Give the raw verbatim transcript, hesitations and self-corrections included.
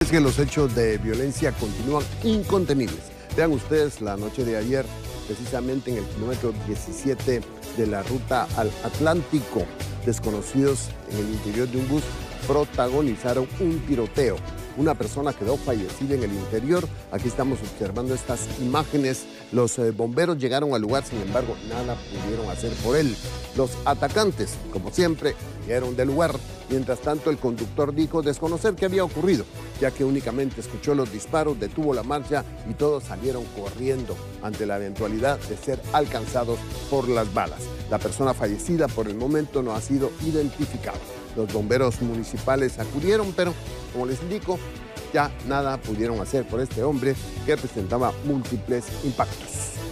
Es que los hechos de violencia continúan incontenibles. Vean ustedes la noche de ayer, precisamente en el kilómetro diecisiete de la ruta al Atlántico, desconocidos en el interior de un bus protagonizaron un tiroteo. Una persona quedó fallecida en el interior. Aquí estamos observando estas imágenes. Los eh, bomberos llegaron al lugar, sin embargo, nada pudieron hacer por él. Los atacantes, como siempre, huyeron del lugar. Mientras tanto, el conductor dijo desconocer qué había ocurrido, ya que únicamente escuchó los disparos, detuvo la marcha y todos salieron corriendo ante la eventualidad de ser alcanzados por las balas. La persona fallecida por el momento no ha sido identificada. Los bomberos municipales acudieron, pero, como les indico, ya nada pudieron hacer por este hombre que presentaba múltiples impactos.